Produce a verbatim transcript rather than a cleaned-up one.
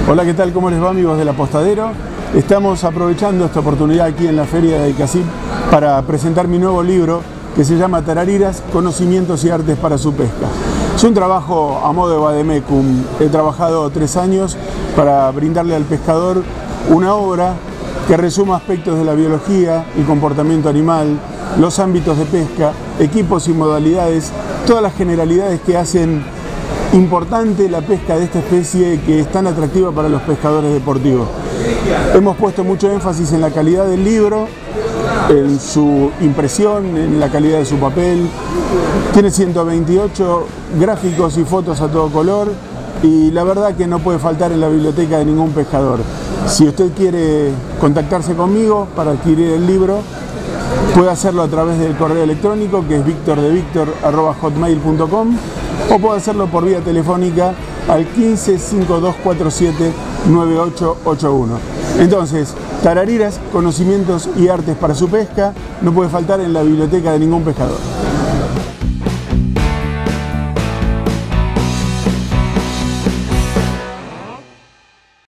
Hola, ¿qué tal? ¿Cómo les va, amigos del Apostadero? Estamos aprovechando esta oportunidad aquí en la Feria de Icazip para presentar mi nuevo libro que se llama Tarariras, Conocimientos y Artes para su Pesca. Es un trabajo a modo de vademecum. He trabajado tres años para brindarle al pescador una obra que resuma aspectos de la biología, el comportamiento animal, los ámbitos de pesca, equipos y modalidades, todas las generalidades que hacen importante la pesca de esta especie que es tan atractiva para los pescadores deportivos. Hemos puesto mucho énfasis en la calidad del libro, en su impresión, en la calidad de su papel. Tiene ciento veintiocho gráficos y fotos a todo color y la verdad que no puede faltar en la biblioteca de ningún pescador. Si usted quiere contactarse conmigo para adquirir el libro, puede hacerlo a través del correo electrónico, que es victor de victor arroba hotmail punto com, o puede hacerlo por vía telefónica al quince, cincuenta y dos cuarenta y siete, noventa y ocho ochenta y uno. Entonces, Tarariras, Conocimientos y Artes para su Pesca, no puede faltar en la biblioteca de ningún pescador.